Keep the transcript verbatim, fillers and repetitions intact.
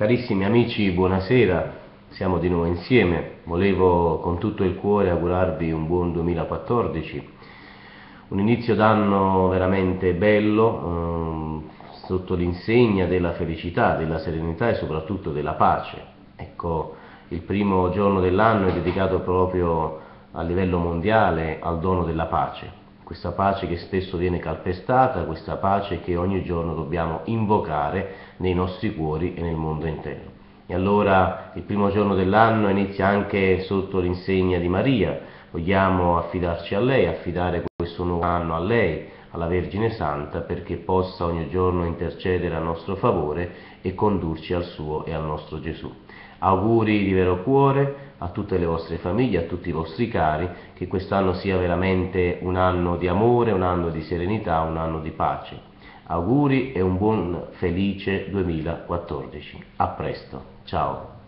Carissimi amici, buonasera, siamo di nuovo insieme. Volevo con tutto il cuore augurarvi un buon duemilaquattordici, un inizio d'anno veramente bello, ehm, sotto l'insegna della felicità, della serenità e soprattutto della pace. Ecco, il primo giorno dell'anno è dedicato proprio a livello mondiale al dono della pace. Questa pace che spesso viene calpestata, questa pace che ogni giorno dobbiamo invocare nei nostri cuori e nel mondo intero. E allora il primo giorno dell'anno inizia anche sotto l'insegna di Maria, vogliamo affidarci a lei, affidare questo nuovo anno a lei, alla Vergine Santa, perché possa ogni giorno intercedere a nostro favore e condurci al suo e al nostro Gesù. Auguri di vero cuore a tutte le vostre famiglie, a tutti i vostri cari, che quest'anno sia veramente un anno di amore, un anno di serenità, un anno di pace. Auguri e un buon felice duemilaquattordici. A presto, ciao.